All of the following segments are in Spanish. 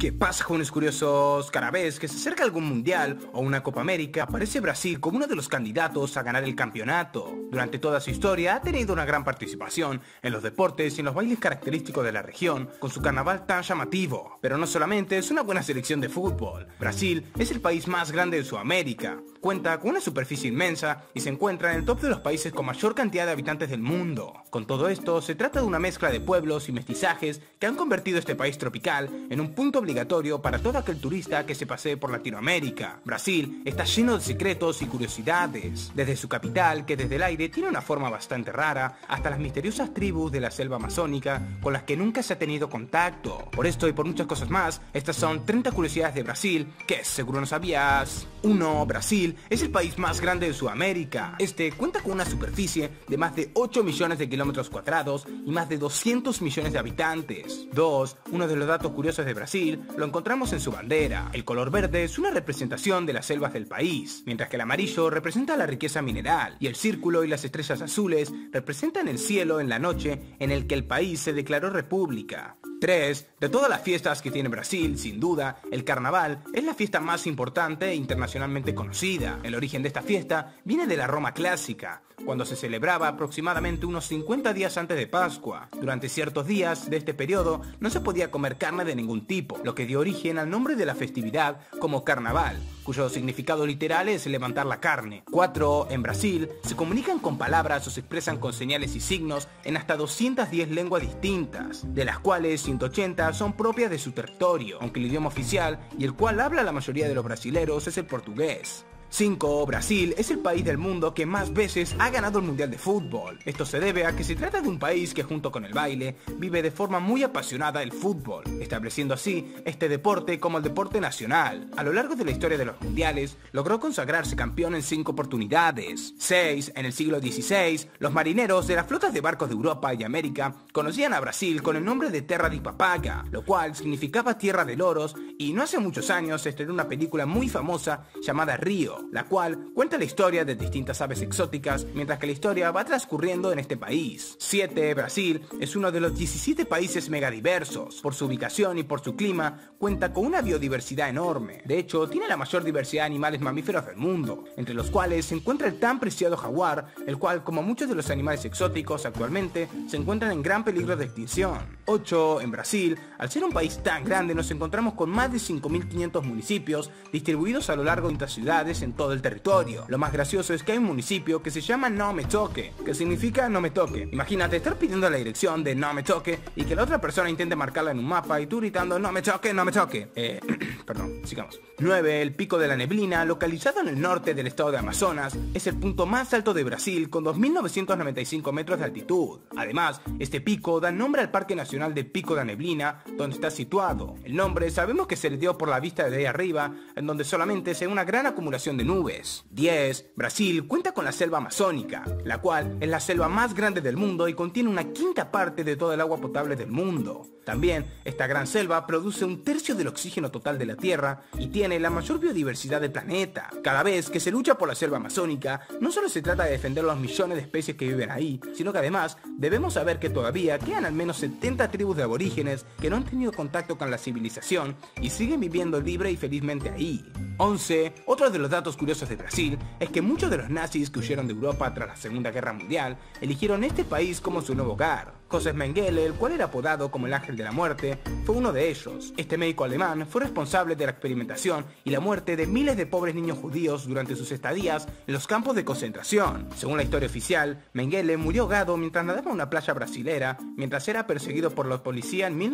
¿Qué pasa, jóvenes curiosos? Cada vez que se acerca algún mundial o una Copa América, aparece Brasil como uno de los candidatos a ganar el campeonato. Durante toda su historia ha tenido una gran participación en los deportes y en los bailes característicos de la región, con su carnaval tan llamativo. Pero no solamente es una buena selección de fútbol. Brasil es el país más grande de Sudamérica, cuenta con una superficie inmensa y se encuentra en el top de los países con mayor cantidad de habitantes del mundo. Con todo esto, se trata de una mezcla de pueblos y mestizajes que han convertido este país tropical en un punto obligatorio para todo aquel turista que se pasee por Latinoamérica. Brasil está lleno de secretos y curiosidades, desde su capital, que desde el aire tiene una forma bastante rara, hasta las misteriosas tribus de la selva amazónica con las que nunca se ha tenido contacto. Por esto y por muchas cosas más, estas son 30 curiosidades de Brasil que seguro no sabías. 1. Brasil es el país más grande de Sudamérica. Este cuenta con una superficie de más de 8 millones de kilómetros cuadrados y más de 200 millones de habitantes. 2. Uno de los datos curiosos de Brasil lo encontramos en su bandera. El color verde es una representación de las selvas del país, mientras que el amarillo representa la riqueza mineral y el círculo y las estrellas azules representan el cielo en la noche en el que el país se declaró república. 3. De todas las fiestas que tiene Brasil, sin duda, el carnaval es la fiesta más importante e internacionalmente conocida. El origen de esta fiesta viene de la Roma clásica, cuando se celebraba aproximadamente unos 50 días antes de Pascua. Durante ciertos días de este periodo no se podía comer carne de ningún tipo, lo que dio origen al nombre de la festividad como carnaval, cuyo significado literal es levantar la carne. 4. En Brasil se comunican con palabras o se expresan con señales y signos en hasta 210 lenguas distintas, de las cuales 180 son propias de su territorio, aunque el idioma oficial y el cual habla la mayoría de los brasileros es el portugués. 5. Brasil es el país del mundo que más veces ha ganado el Mundial de Fútbol. Esto se debe a que se trata de un país que junto con el baile vive de forma muy apasionada el fútbol, estableciendo así este deporte como el deporte nacional. A lo largo de la historia de los mundiales, logró consagrarse campeón en 5 oportunidades. 6. En el siglo XVI, los marineros de las flotas de barcos de Europa y América conocían a Brasil con el nombre de Terra de Papaga, lo cual significaba tierra de loros, y no hace muchos años se estrenó una película muy famosa llamada Río, la cual cuenta la historia de distintas aves exóticas mientras que la historia va transcurriendo en este país. 7. Brasil es uno de los 17 países megadiversos. Por su ubicación y por su clima, cuenta con una biodiversidad enorme. De hecho, tiene la mayor diversidad de animales mamíferos del mundo, entre los cuales se encuentra el tan preciado jaguar, el cual, como muchos de los animales exóticos actualmente, se encuentran en gran peligro de extinción. 8. En Brasil, al ser un país tan grande, nos encontramos con más de 5.500 municipios distribuidos a lo largo de distintas ciudades en todo el territorio. Lo más gracioso es que hay un municipio que se llama No Me Toque, que significa no me toque. Imagínate estar pidiendo la dirección de no me toque y que la otra persona intente marcarla en un mapa y tú gritando no me toque, no me toque. Perdón, sigamos. 9. El Pico de la Neblina, localizado en el norte del estado de Amazonas, es el punto más alto de Brasil con 2.995 metros de altitud. Además, este pico da nombre al Parque Nacional de Pico de la Neblina, donde está situado. El nombre sabemos que se le dio por la vista de ahí arriba, en donde solamente se ve una gran acumulación de nubes. 10. Brasil cuenta con la selva amazónica, la cual es la selva más grande del mundo y contiene una quinta parte de toda el agua potable del mundo. También, esta gran selva produce un tercio del oxígeno total de la Tierra y tiene la mayor biodiversidad del planeta. Cada vez que se lucha por la selva amazónica, no solo se trata de defender los millones de especies que viven ahí, sino que además debemos saber que todavía quedan al menos 70 tribus de aborígenes que no han tenido contacto con la civilización y siguen viviendo libre y felizmente ahí. 11. Otro de los datos curiosos de Brasil es que muchos de los nazis que huyeron de Europa tras la Segunda Guerra Mundial eligieron este país como su nuevo hogar. Josef Mengele, el cual era apodado como el Ángel de la Muerte, fue uno de ellos. Este médico alemán fue responsable de la experimentación y la muerte de miles de pobres niños judíos durante sus estadías en los campos de concentración. Según la historia oficial, Mengele murió ahogado mientras nadaba en una playa brasilera mientras era perseguido por la policía en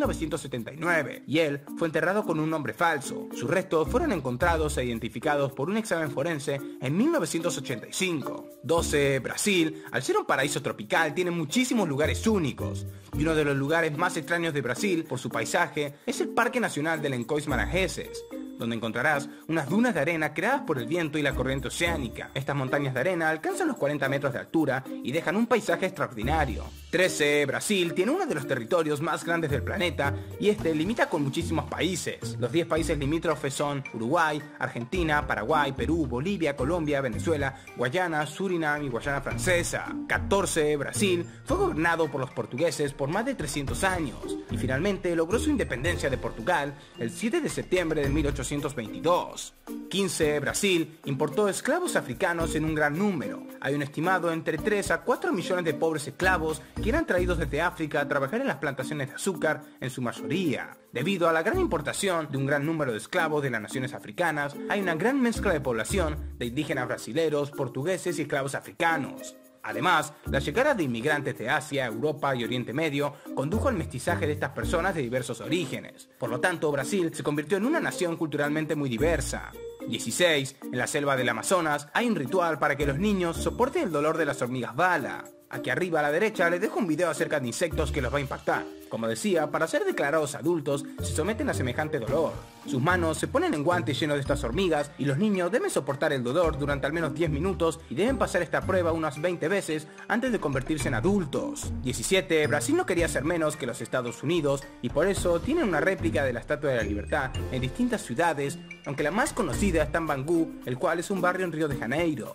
1979, y él fue enterrado con un nombre falso. Sus restos fueron encontrados e identificados por un examen forense en 1985. 12. Brasil, al ser un paraíso tropical, tiene muchísimos lugares únicos. Y uno de los lugares más extraños de Brasil, por su paisaje, es el Parque Nacional de Lençóis Maranhenses, donde encontrarás unas dunas de arena creadas por el viento y la corriente oceánica. Estas montañas de arena alcanzan los 40 metros de altura y dejan un paisaje extraordinario. 13. Brasil tiene uno de los territorios más grandes del planeta y este limita con muchísimos países. Los 10 países limítrofes son Uruguay, Argentina, Paraguay, Perú, Bolivia, Colombia, Venezuela, Guayana, Surinam y Guayana Francesa. 14. Brasil fue gobernado por los portugueses por más de 300 años y finalmente logró su independencia de Portugal el 7 de septiembre de 1822. 15. Brasil importó esclavos africanos en un gran número. Hay un estimado entre 3 a 4 millones de pobres esclavos que eran traídos desde África a trabajar en las plantaciones de azúcar en su mayoría. Debido a la gran importación de un gran número de esclavos de las naciones africanas, hay una gran mezcla de población de indígenas brasileros, portugueses y esclavos africanos. Además, la llegada de inmigrantes de Asia, Europa y Oriente Medio condujo al mestizaje de estas personas de diversos orígenes. Por lo tanto, Brasil se convirtió en una nación culturalmente muy diversa. 16. En la selva del Amazonas hay un ritual para que los niños soporten el dolor de las hormigas bala. Aquí arriba a la derecha les dejo un video acerca de insectos que los va a impactar. Como decía, para ser declarados adultos se someten a semejante dolor. Sus manos se ponen en guantes llenos de estas hormigas y los niños deben soportar el dolor durante al menos 10 minutos y deben pasar esta prueba unas 20 veces antes de convertirse en adultos. 17. Brasil no quería ser menos que los Estados Unidos y por eso tienen una réplica de la Estatua de la Libertad en distintas ciudades, aunque la más conocida está en Bangu, el cual es un barrio en Río de Janeiro.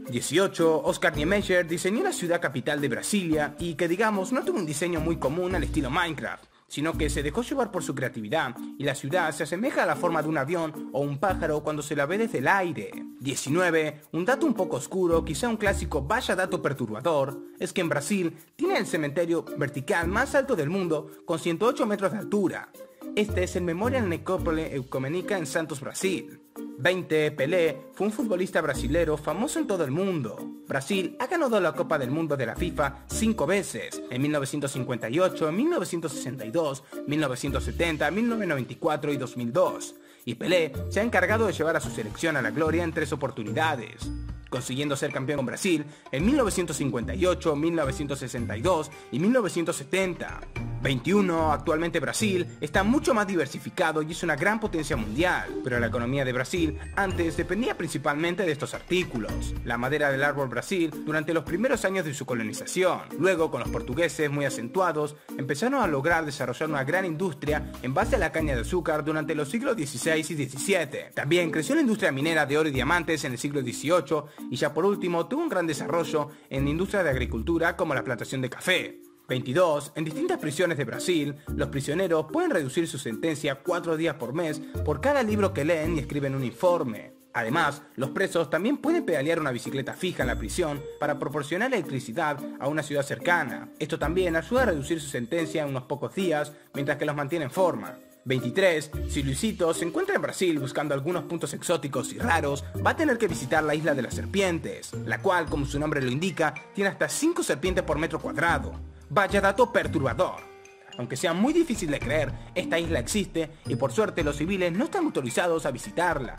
18. Oscar Niemeyer diseñó la ciudad capital de Brasilia y que digamos no tuvo un diseño muy común al estilo Minecraft, sino que se dejó llevar por su creatividad y la ciudad se asemeja a la forma de un avión o un pájaro cuando se la ve desde el aire. 19. Un dato un poco oscuro, quizá un clásico vaya dato perturbador, es que en Brasil tiene el cementerio vertical más alto del mundo con 108 metros de altura. Este es el Memorial Necrópole Ecumenica en Santos, Brasil. 20. Pelé fue un futbolista brasilero famoso en todo el mundo. Brasil ha ganado la Copa del Mundo de la FIFA 5 veces, en 1958, 1962, 1970, 1994 y 2002. Y Pelé se ha encargado de llevar a su selección a la gloria en 3 oportunidades, consiguiendo ser campeón con Brasil en 1958, 1962 y 1970. 21. Actualmente Brasil está mucho más diversificado y es una gran potencia mundial, pero la economía de Brasil antes dependía principalmente de estos artículos. La madera del árbol Brasil durante los primeros años de su colonización. Luego, con los portugueses muy acentuados, empezaron a lograr desarrollar una gran industria en base a la caña de azúcar durante los siglos XVI y XVII. También creció la industria minera de oro y diamantes en el siglo XVIII y ya por último tuvo un gran desarrollo en la industria de agricultura como la plantación de café. 22. En distintas prisiones de Brasil, los prisioneros pueden reducir su sentencia 4 días por mes por cada libro que leen y escriben un informe. Además, los presos también pueden pedalear una bicicleta fija en la prisión para proporcionar electricidad a una ciudad cercana. Esto también ayuda a reducir su sentencia en unos pocos días, mientras que los mantiene en forma. 23. Si Luisito se encuentra en Brasil buscando algunos puntos exóticos y raros, va a tener que visitar la isla de las serpientes, la cual, como su nombre lo indica, tiene hasta 5 serpientes por metro cuadrado. Vaya dato perturbador. Aunque sea muy difícil de creer, esta isla existe y por suerte los civiles no están autorizados a visitarla.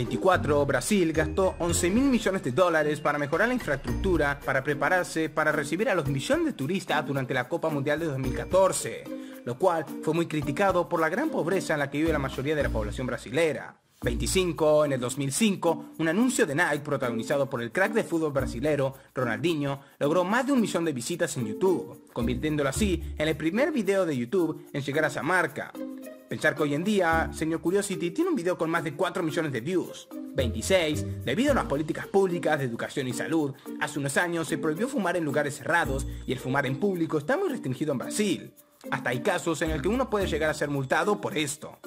24. Brasil gastó 11.000 millones de dólares para mejorar la infraestructura para prepararse para recibir a los millones de turistas durante la Copa Mundial de 2014, lo cual fue muy criticado por la gran pobreza en la que vive la mayoría de la población brasilera. 25. En el 2005, un anuncio de Nike protagonizado por el crack de fútbol brasilero Ronaldinho logró más de 1 millón de visitas en YouTube, convirtiéndolo así en el primer video de YouTube en llegar a esa marca. Pensar que hoy en día, Señor Curiosity tiene un video con más de 4 millones de views. 26. Debido a unas políticas públicas de educación y salud, hace unos años se prohibió fumar en lugares cerrados y el fumar en público está muy restringido en Brasil. Hasta hay casos en el que uno puede llegar a ser multado por esto.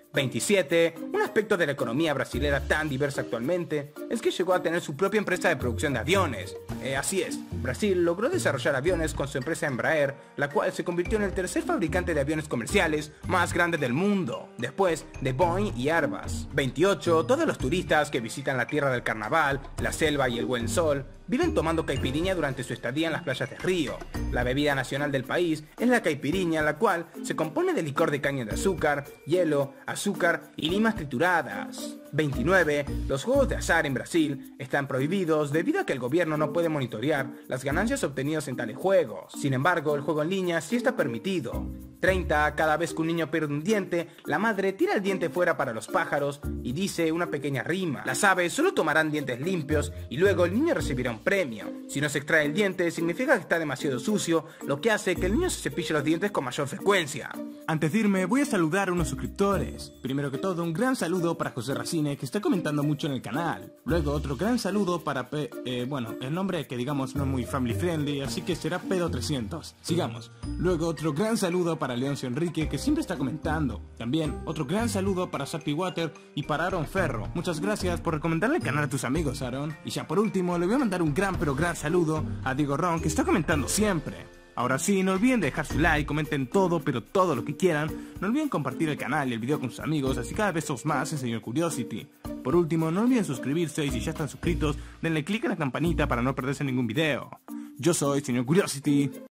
27. Un aspecto de la economía brasilera tan diversa actualmente es que llegó a tener su propia empresa de producción de aviones. Así es, Brasil logró desarrollar aviones con su empresa Embraer, la cual se convirtió en el tercer fabricante de aviones comerciales más grande del mundo, después de Boeing y Airbus. 28. Todos los turistas que visitan la tierra del carnaval, la selva y el buen sol, viven tomando caipirinha durante su estadía en las playas de Río. La bebida nacional del país es la caipirinha, la cual se compone de licor de caña de azúcar, hielo, azúcar y limas trituradas. 29. Los juegos de azar en Brasil están prohibidos debido a que el gobierno no puede monitorear las ganancias obtenidas en tales juegos. Sin embargo, el juego en línea sí está permitido. 30. Cada vez que un niño pierde un diente, la madre tira el diente fuera para los pájaros y dice una pequeña rima. Las aves solo tomarán dientes limpios y luego el niño recibirá un premio. Si no se extrae el diente, significa que está demasiado sucio, lo que hace que el niño se cepille los dientes con mayor frecuencia. Antes de irme, voy a saludar a unos suscriptores. Primero que todo, un gran saludo para José Racine, que está comentando mucho en el canal. Luego, otro gran saludo para bueno, el nombre que digamos no es muy family friendly, así que será Pedro300. Sigamos. Luego, otro gran saludo para Leoncio Enrique, que siempre está comentando. También, otro gran saludo para Sappy Water y para Aaron Ferro. Muchas gracias por recomendarle el canal a tus amigos, Aaron. Y ya por último, le voy a mandar un gran pero gran saludo a Diego Ron, que está comentando siempre. Ahora sí, no olviden dejar su like, comenten todo, pero todo lo que quieran. No olviden compartir el canal y el video con sus amigos, así cada vez sos más en Señor Curiosity. Por último, no olviden suscribirse y si ya están suscritos, denle click a la campanita para no perderse ningún video. Yo soy Señor Curiosity.